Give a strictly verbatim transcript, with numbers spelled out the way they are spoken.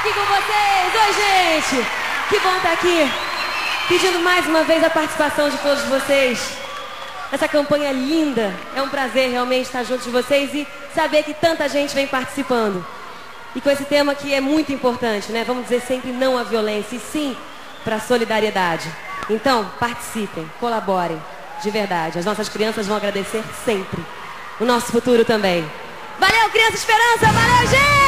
aqui com vocês. Oi, gente. Que bom estar aqui. Pedindo mais uma vez a participação de todos vocês. Essa campanha linda. É um prazer realmente estar junto de vocês e saber que tanta gente vem participando. E com esse tema que é muito importante, né? Vamos dizer sempre não à violência e sim para a solidariedade. Então, participem, colaborem, de verdade. As nossas crianças vão agradecer sempre. O nosso futuro também. Valeu, Criança Esperança! Valeu, gente!